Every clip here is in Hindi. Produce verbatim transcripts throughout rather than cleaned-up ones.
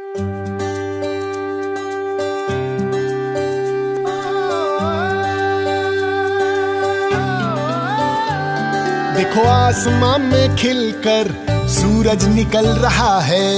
देखो आसमां में खिलकर सूरज निकल रहा है।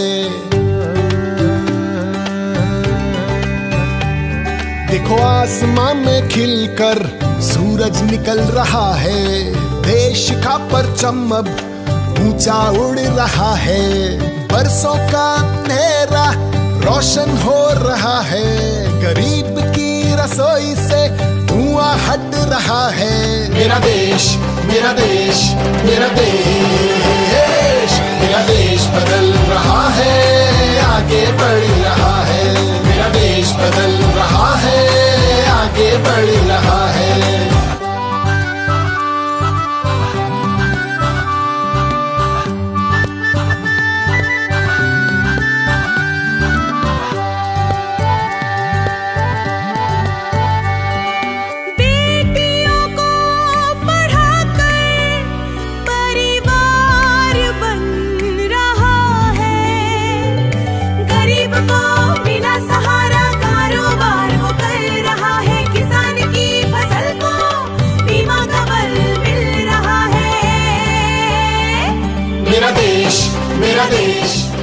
देखो आसमां में खिलकर सूरज निकल रहा है। देश का परचम अब ऊंचा उड़ रहा है। बरसों का अंधेरा रोशन हो रहा है। गरीब की रसोई से धुआं हट रहा है। मेरा देश, मेरा देश, मेरा देश, मेरा देश बदल रहा है, आगे बढ़ रहा है। मेरा देश बदल रहा है, आगे बढ़ रहा है। मेरा देश, मेरा देश,